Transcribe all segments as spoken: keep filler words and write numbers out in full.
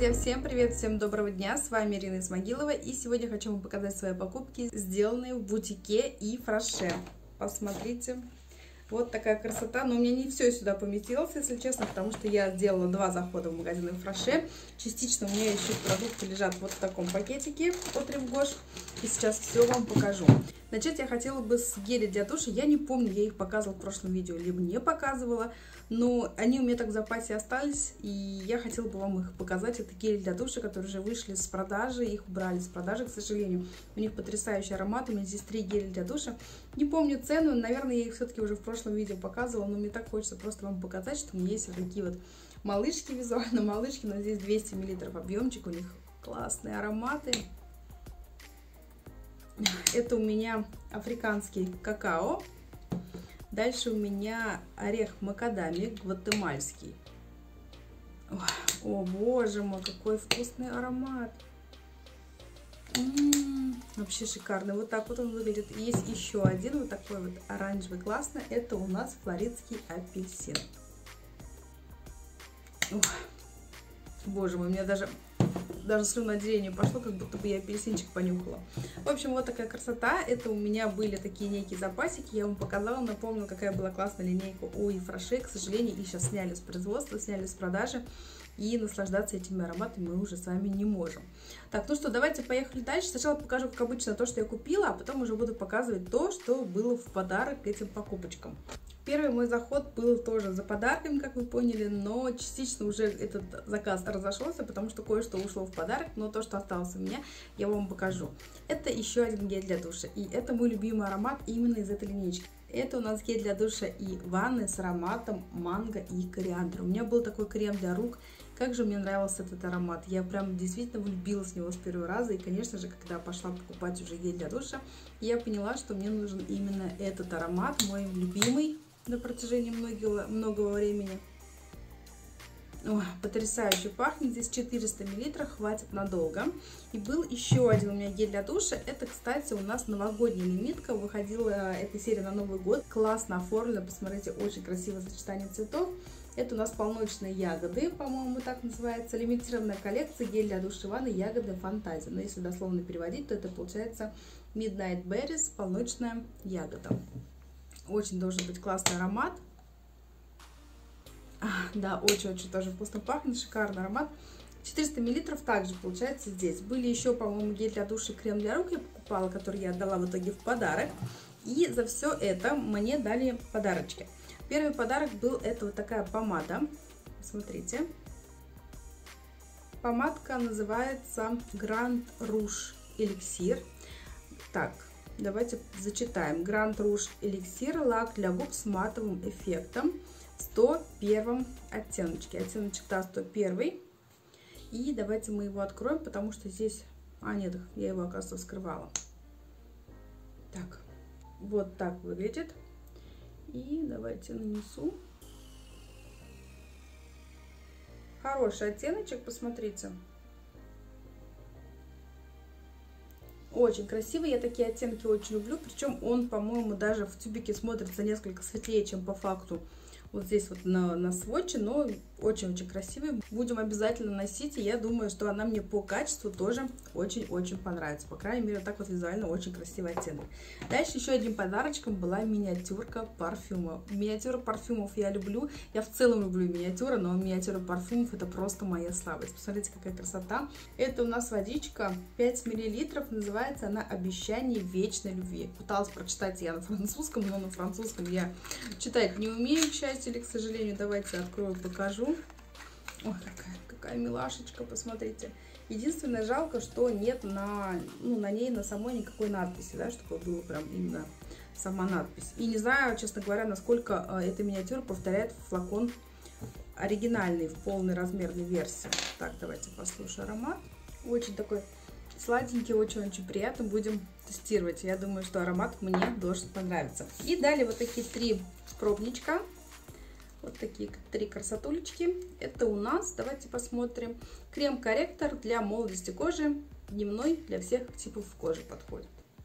Друзья, всем привет, всем доброго дня, с вами Ирина Исмагилова, и сегодня хочу вам показать свои покупки, сделанные в бутике и Фроше. Посмотрите, вот такая красота, но у меня не все сюда поместилось, если честно, потому что я сделала два захода в магазин Фроше. Частично у меня еще продукты лежат вот в таком пакетике от Ревгош, и сейчас все вам покажу. Начать я хотела бы с геля для душа. Я не помню, я их показывала в прошлом видео, либо не показывала, но они у меня так в запасе остались, и я хотела бы вам их показать. Это гели для душа, которые уже вышли с продажи, их убрали с продажи, к сожалению. У них потрясающий аромат, у меня здесь три геля для душа. Не помню цену, наверное, я их все-таки уже в прошлом видео показывала, но мне так хочется просто вам показать, что у меня есть вот такие вот малышки, визуально малышки, но здесь двести миллилитров объемчик, у них классные ароматы. Это у меня африканский какао. Дальше у меня орех макадами гватемальский. О, боже мой, какой вкусный аромат. М-м-м, вообще шикарный. Вот так вот он выглядит. Есть еще один вот такой вот оранжевый, классно. Это у нас флоридский апельсин. Ох, боже мой, у меня даже... Даже слюноотделение пошло, как будто бы я апельсинчик понюхала. В общем, вот такая красота. Это у меня были такие некие запасики. Я вам показала, напомнила, какая была классная линейка у Фроше. К сожалению, их сейчас сняли с производства, сняли с продажи. И наслаждаться этими ароматами мы уже с вами не можем. Так, ну что, давайте поехали дальше. Сначала покажу, как обычно, то, что я купила, а потом уже буду показывать то, что было в подарок к этим покупочкам. Первый мой заход был тоже за подарками, как вы поняли, но частично уже этот заказ разошелся, потому что кое-что ушло в подарок, но то, что осталось у меня, я вам покажу. Это еще один гель для душа, и это мой любимый аромат именно из этой линейки. Это у нас гель для душа и ванны с ароматом манго и кориандра. У меня был такой крем для рук. Как же мне нравился этот аромат. Я прям действительно влюбилась в него с первого раза. И, конечно же, когда пошла покупать уже гель для душа, я поняла, что мне нужен именно этот аромат, мой любимый на протяжении многого, многого времени. Ой, потрясающе пахнет. Здесь четыреста миллилитров, хватит надолго. И был еще один у меня гель для душа. Это, кстати, у нас новогодняя лимитка. Выходила эта серия на Новый год. Классно оформлена. Посмотрите, очень красивое сочетание цветов. Это у нас полночные ягоды, по-моему, так называется. Лимитированная коллекция гель для душа и ванны ягоды фантазия. Но если дословно переводить, то это получается Midnight Berries, полночная ягода. Очень должен быть классный аромат. А, да, очень-очень тоже вкусно пахнет, шикарный аромат. четыреста миллилитров также получается здесь. Были еще, по-моему, гель для душа и крем для рук я покупала, который я отдала в итоге в подарок. И за все это мне дали подарочки. Первый подарок был это вот такая помада. Смотрите. Помадка называется Grand Rouge Elixir. Так. Давайте зачитаем. Grand Rouge Elixir, лак для губ с матовым эффектом, сто один оттеночки. Оттеночек, да, сто один. И давайте мы его откроем, потому что здесь... А, нет, я его, оказывается, вскрывала. Так, вот так выглядит. И давайте нанесу. Хороший оттеночек, посмотрите. Очень красивый, я такие оттенки очень люблю, причем он, по-моему, даже в тюбике смотрится несколько светлее, чем по факту вот здесь вот на, на сводче, но очень-очень красивый. Будем обязательно носить, и я думаю, что она мне по качеству тоже очень-очень понравится. По крайней мере, вот так вот визуально очень красивый оттенок. Дальше еще одним подарочком была миниатюрка парфюма. Миниатюра парфюмов я люблю, я в целом люблю миниатюры, но миниатюра парфюмов это просто моя слабость. Посмотрите, какая красота. Это у нас водичка пять миллилитров, называется она «Обещание вечной любви». Пыталась прочитать я на французском, но на французском я читать не умею, к счастью или к сожалению. Давайте открою, покажу. Ой, какая, какая милашечка, посмотрите. Единственное, жалко, что нет на, ну, на ней, на самой никакой надписи, да, чтобы было прям именно сама надпись. И не знаю, честно говоря, насколько э, эта миниатюра повторяет флакон оригинальный в полной размерной версии. Так, давайте послушаем аромат. Очень такой сладенький, очень-очень приятно. Будем тестировать. Я думаю, что аромат мне должен понравиться. И далее вот такие три пробничка. Вот такие три красотулечки. Это у нас, давайте посмотрим, крем-корректор для молодости кожи. Дневной, для всех типов кожи подходит.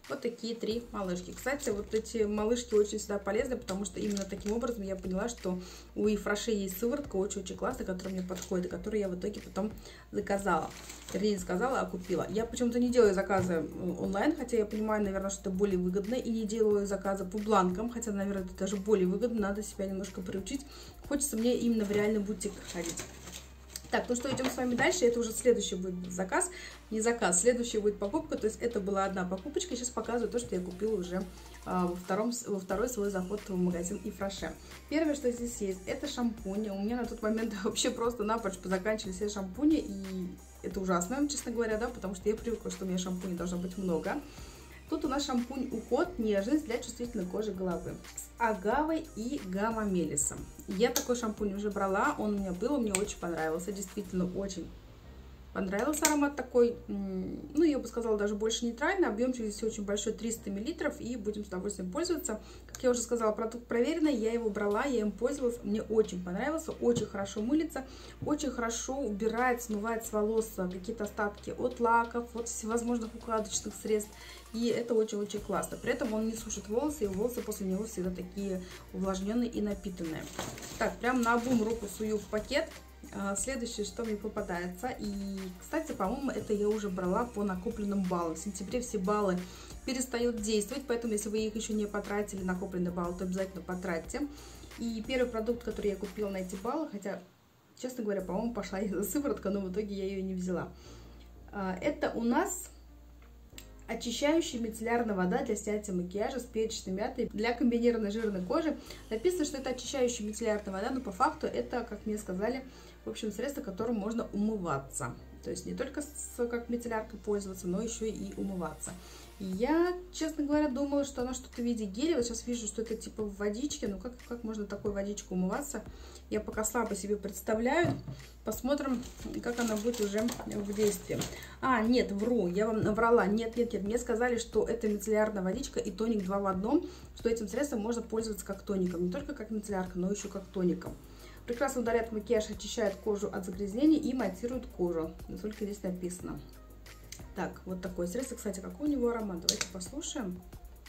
Вот такие три малышки. Кстати, вот эти малышки очень всегда полезны, потому что именно таким образом я поняла, что у Ифраше есть сыворотка очень-очень классная, которая мне подходит, и которую я в итоге потом заказала. Вернее, не сказала, а купила. Я почему-то не делаю заказы онлайн, хотя я понимаю, наверное, что это более выгодно, и не делаю заказы по бланкам, хотя, наверное, это даже более выгодно, надо себя немножко приучить. Хочется мне именно в реальный бутик ходить. Так, ну что, идем с вами дальше. Это уже следующий будет заказ. Не заказ, следующая будет покупка. То есть это была одна покупочка. Сейчас показываю то, что я купила уже а, во, втором, во второй свой заход в магазин Ифраше. Первое, что здесь есть, это шампунь. У меня на тот момент вообще просто напрочь позаканчивались все шампуни. И это ужасно, честно говоря, да, потому что я привыкла, что у меня шампуней должно быть много. Тут у нас шампунь «Уход. Нежность для чувствительной кожи головы» с агавой и гамма-мелисом. Я такой шампунь уже брала, он у меня был, мне очень понравился, действительно очень понравился аромат такой, ну, я бы сказала, даже больше нейтральный, объемчик здесь очень большой, триста миллилитров, и будем с удовольствием пользоваться. Как я уже сказала, продукт проверенный, я его брала, я им пользовалась, мне очень понравился, очень хорошо мылится, очень хорошо убирает, смывает с волос какие-то остатки от лаков, от всевозможных укладочных средств, и это очень-очень классно. При этом он не сушит волосы, и волосы после него всегда такие увлажненные и напитанные. Так, прям наобум руку сую в пакет. Следующее, что мне попадается, и, кстати, по-моему, это я уже брала по накопленным баллам. В сентябре все баллы перестают действовать, поэтому, если вы их еще не потратили, накопленные баллы, то обязательно потратьте. И первый продукт, который я купила на эти баллы, хотя, честно говоря, по-моему, пошла я за сыворотка, но в итоге я ее не взяла. Это у нас очищающая мицеллярная вода для снятия макияжа с перечной мятой для комбинированной жирной кожи. Написано, что это очищающая мицеллярная вода, но по факту это, как мне сказали, в общем, средство, которым можно умываться. То есть не только с, как мицелляркой пользоваться, но еще и умываться. И я, честно говоря, думала, что она что-то в виде геля. Вот сейчас вижу, что это типа в водичке. Ну как, как можно такой водичкой умываться? Я пока слабо себе представляю. Посмотрим, как она будет уже в действии. А, нет, вру, я вам наврала. Нет, нет, нет. Мне сказали, что это мицеллярная водичка и тоник два в одном. Что этим средством можно пользоваться как тоником. Не только как мицеллярка, но еще как тоником. Прекрасно удаляет макияж, очищает кожу от загрязнений и матирует кожу. Только здесь написано. Так, вот такое средство. Кстати, какой у него аромат? Давайте послушаем.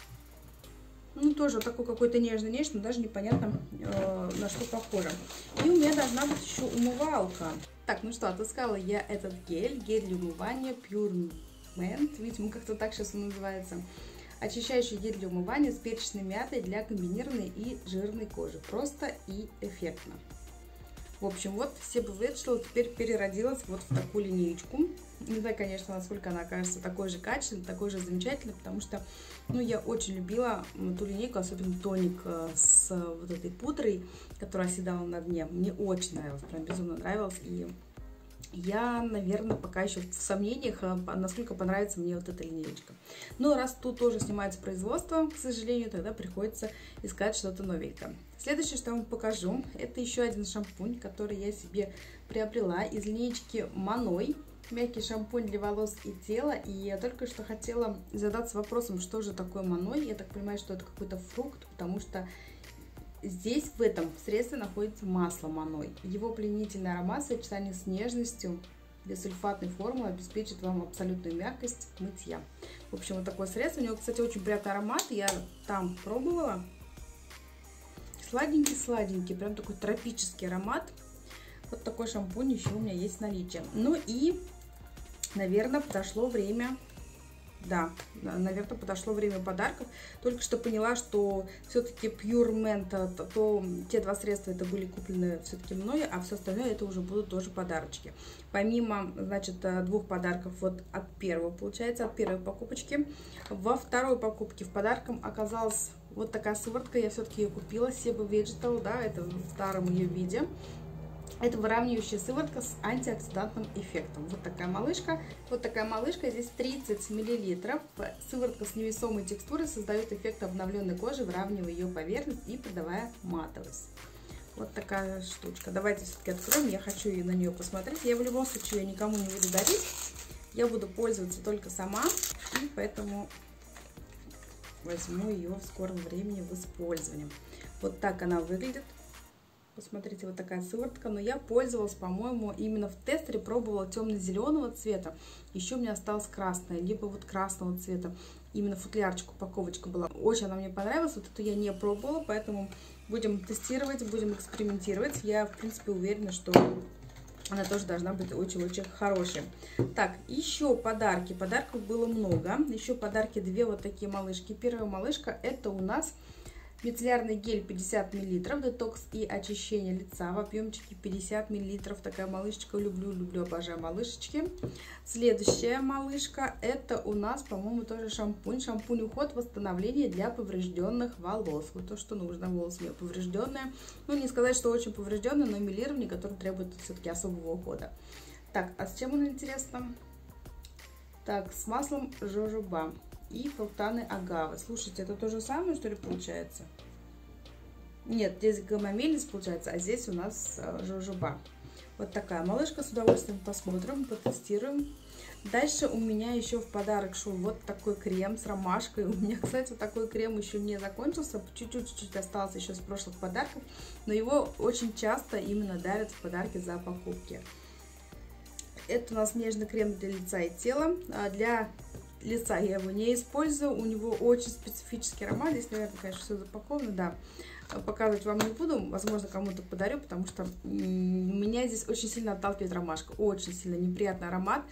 Ну, тоже такой какой-то нежный-нежный, но даже непонятно, э, на что похоже. И у меня должна быть еще умывалка. Так, ну что, отыскала я этот гель. Гель для умывания Pure Mint. Видимо, как-то так сейчас он называется. Очищающий гель для умывания с перечной мятой для комбинированной и жирной кожи. Просто и эффектно. В общем, вот Себа Vegetable теперь переродилась вот в такую линеечку. Не знаю, конечно, насколько она окажется такой же качественной, такой же замечательной, потому что, ну, я очень любила ту линейку, особенно тоник с вот этой пудрой, которая оседала на дне. Мне очень нравилось, прям безумно нравилось. И я, наверное, пока еще в сомнениях, насколько понравится мне вот эта линеечка. Но раз тут тоже снимается производство, к сожалению, тогда приходится искать что-то новенькое. Следующее, что я вам покажу, это еще один шампунь, который я себе приобрела из линейки Маной. Мягкий шампунь для волос и тела. И я только что хотела задаться вопросом, что же такое Маной. Я так понимаю, что это какой-то фрукт, потому что здесь в этом средстве находится масло Маной. Его пленительный аромат в сочетании с нежностью бессульфатной формулы обеспечит вам абсолютную мягкость мытья. В общем, вот такое средство. У него, кстати, очень приятный аромат. Я там пробовала. Сладенький-сладенький, прям такой тропический аромат. Вот такой шампунь еще у меня есть в наличии. Ну и, наверное, подошло время... Да, наверное, подошло время подарков. Только что поняла, что все-таки Pure Mint, то, то те два средства это были куплены все-таки мною, а все остальное это уже будут тоже подарочки. Помимо, значит, двух подарков вот от первого, получается, от первой покупочки, во второй покупке в подарком оказалась вот такая сыворотка. Я все-таки ее купила, Себа Vegetable, да, это в старом ее виде. Это выравнивающая сыворотка с антиоксидантным эффектом. Вот такая малышка. Вот такая малышка. Здесь тридцать миллилитров. Сыворотка с невесомой текстурой создает эффект обновленной кожи, выравнивая ее поверхность и придавая матовость. Вот такая штучка. Давайте все-таки откроем. Я хочу ее на нее посмотреть. Я в любом случае ее никому не буду дарить. Я буду пользоваться только сама. И поэтому возьму ее в скором времени в использование. Вот так она выглядит. Посмотрите, вот такая сыворотка. Но я пользовалась, по-моему, именно в тестере пробовала темно-зеленого цвета. Еще у меня осталась красная, либо вот красного цвета. Именно футлярчик, упаковочка была. Очень она мне понравилась. Вот эту я не пробовала, поэтому будем тестировать, будем экспериментировать. Я, в принципе, уверена, что она тоже должна быть очень-очень хорошей. Так, еще подарки. Подарков было много. Еще подарки две вот такие малышки. Первая малышка — это у нас мицеллярный гель пятьдесят миллилитров, детокс и очищение лица в объемчике пятьдесят миллилитров. Такая малышечка. Люблю, люблю, обожаю малышечки. Следующая малышка — это у нас, по-моему, тоже шампунь. Шампунь уход, восстановление для поврежденных волос. Вот то, что нужно. Волосы у меня поврежденные. Ну, не сказать, что очень поврежденные, но милирование, которое требует все-таки особого ухода. Так, а с чем он интересно? Так, с маслом жожоба и фруктаны агавы. Слушайте, это то же самое, что ли, получается? Нет, здесь гомомелис получается, а здесь у нас жожоба. Вот такая малышка. С удовольствием посмотрим, потестируем. Дальше у меня еще в подарок шел вот такой крем с ромашкой. У меня, кстати, вот такой крем еще не закончился. Чуть-чуть осталось еще с прошлых подарков. Но его очень часто именно дарят в подарки за покупки. Это у нас нежный крем для лица и тела. Для лица я его не использую. У него очень специфический аромат. Здесь, наверное, конечно, все запаковано, да. Показывать вам не буду, возможно, кому-то подарю, потому что меня здесь очень сильно отталкивает ромашка, очень сильно неприятный аромат.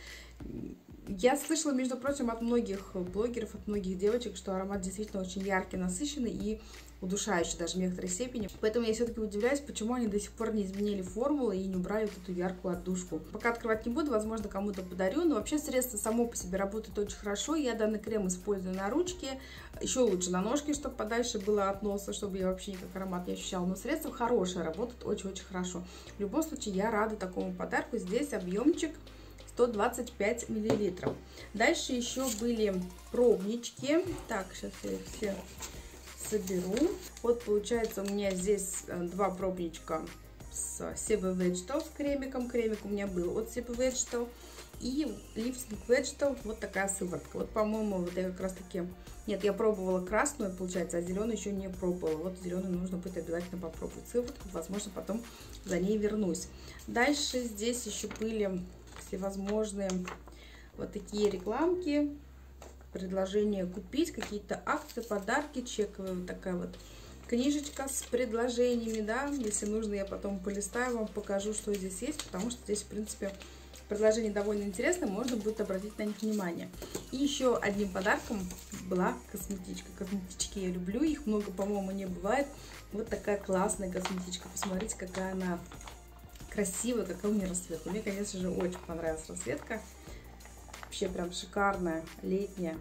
Я слышала, между прочим, от многих блогеров, от многих девочек, что аромат действительно очень яркий, насыщенный и удушающий даже в некоторой степени. Поэтому я все-таки удивляюсь, почему они до сих пор не изменили формулу и не убрали вот эту яркую отдушку. Пока открывать не буду, возможно, кому-то подарю, но вообще средство само по себе работает очень хорошо. Я данный крем использую на ручке, еще лучше на ножке, чтобы подальше было от носа, чтобы я вообще никак аромат не ощущала. Но средство хорошее, работает очень-очень хорошо. В любом случае, я рада такому подарку. Здесь объемчик сто двадцать пять миллилитров. Дальше еще были пробнички. Так, сейчас я их все соберу. Вот получается у меня здесь два пробничка с Sebo Vegetal с кремиком. Кремик у меня был от Sebo Vegetal. И Lipstick Vegetal, вот такая сыворотка. Вот, по-моему, вот я как раз таки... Нет, я пробовала красную, получается, а зеленую еще не пробовала. Вот зеленую нужно будет обязательно попробовать сыворотку. Возможно, потом за ней вернусь. Дальше здесь еще были всевозможные вот такие рекламки. Предложения купить, какие-то акции, подарки, чековые. Вот такая вот книжечка с предложениями, да. Если нужно, я потом полистаю, вам покажу, что здесь есть, потому что здесь, в принципе, предложения довольно интересные, можно будет обратить на них внимание. И еще одним подарком была косметичка. Косметички я люблю, их много, по-моему, не бывает. Вот такая классная косметичка. Посмотрите, какая она красивая, какая у меня расцветка. Мне, конечно же, очень понравилась расцветка. Вообще прям шикарная, летняя.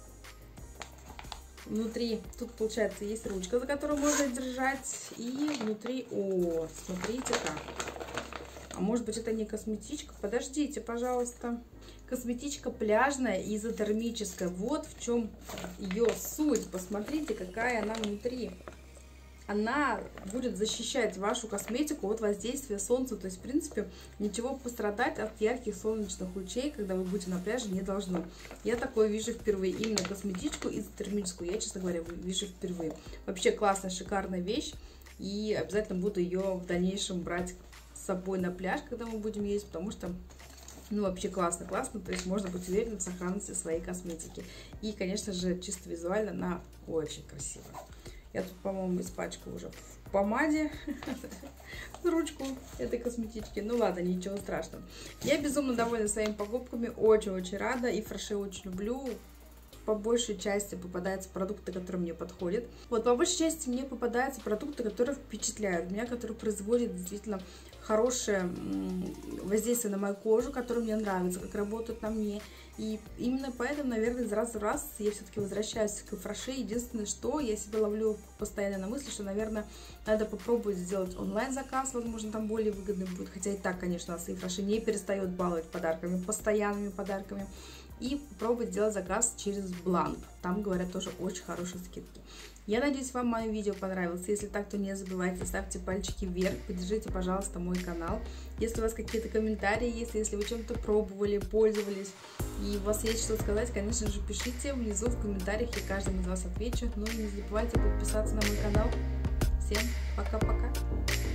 Внутри, тут получается есть ручка, за которую можно держать. И внутри, о, смотрите-ка. А может быть, это не косметичка? Подождите, пожалуйста. Косметичка пляжная, изотермическая. Вот в чем ее суть. Посмотрите, какая она внутри. Она будет защищать вашу косметику от воздействия солнца. То есть, в принципе, ничего пострадать от ярких солнечных лучей, когда вы будете на пляже, не должно. Я такое вижу впервые. Именно косметичку изотермическую я, честно говоря, вижу впервые. Вообще классная, шикарная вещь. И обязательно буду ее в дальнейшем брать с собой на пляж, когда мы будем ездить, потому что, ну, вообще классно, классно. То есть можно быть уверенным в сохранности своей косметики. И, конечно же, чисто визуально она очень красивая. Я тут, по-моему, испачкала уже в помаде ручку этой косметички. Ну ладно, ничего страшного. Я безумно довольна своими покупками, очень-очень рада. И Фреше очень люблю. По большей части попадаются продукты, которые мне подходят. Вот, по большей части мне попадаются продукты, которые впечатляют меня, которые производят действительно хорошее воздействие на мою кожу, которое мне нравится, как работают на мне. И именно поэтому, наверное, из раза в раз я все-таки возвращаюсь к Фреше. Единственное, что я себя ловлю постоянно на мысли, что, наверное, надо попробовать сделать онлайн-заказ, возможно, там более выгодный будет. Хотя и так, конечно, нас и Фреше не перестает баловать подарками, постоянными подарками. И попробовать сделать заказ через Бланк. Там, говорят, тоже очень хорошие скидки. Я надеюсь, вам мое видео понравилось. Если так, то не забывайте, ставьте пальчики вверх, поддержите, пожалуйста, мой канал. Если у вас какие-то комментарии есть, если вы чем-то пробовали, пользовались, и у вас есть что сказать, конечно же, пишите внизу в комментариях, я каждому из вас отвечу. Ну и не забывайте подписаться на мой канал. Всем пока-пока!